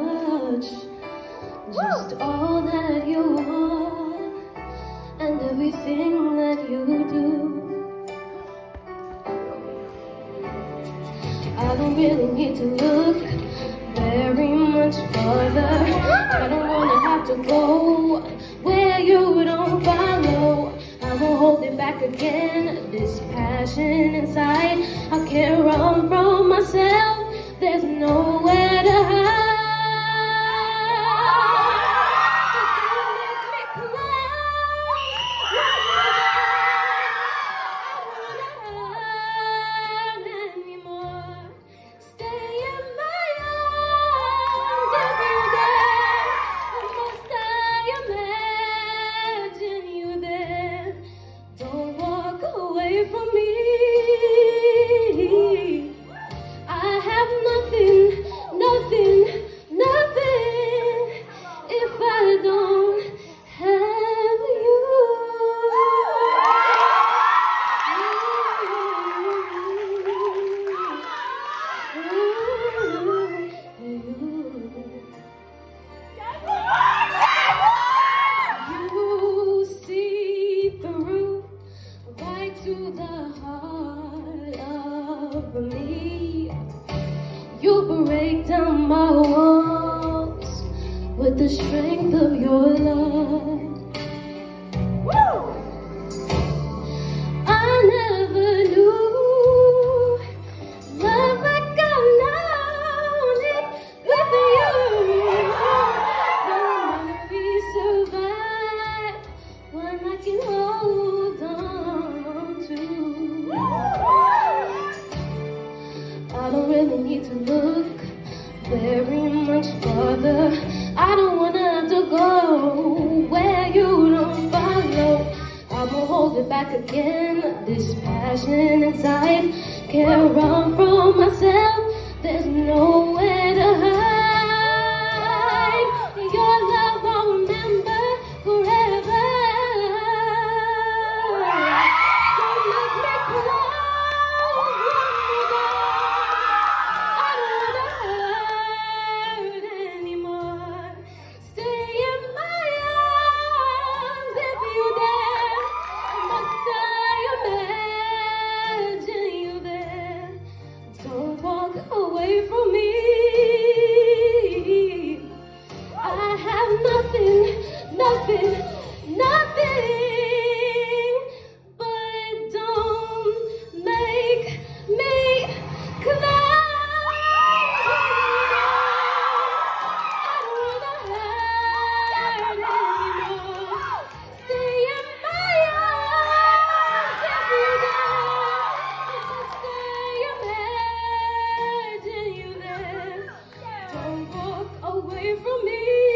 much. Just all that you are and everything that you do. I don't really need to look very much farther. I don't wanna have to go where you don't follow. I won't hold it back again. This passion inside, I can't run from myself. There's nowhere to hide. For me, I have nothing if I don't have you. You see through right to the heart of me. You break down my walls with the strength of your love. I never knew love like I've known it with you. Nobody survive when I can hold on to. I don't really need to look very much farther. I don't wanna have to go where you don't follow. I won't hold it back again. This passion inside can't run from myself. There's nowhere to hide. Your love I'll remember forever. Don't make me close one more. I don't wanna hurt anymore. Stay in my arms if you dare. Must I imagine you there? Don't walk away from me. I have nothing, but don't make me cry. I don't wanna hurt anymore. Stay in my arms if you dare. Must I imagine you there? Don't walk away from me.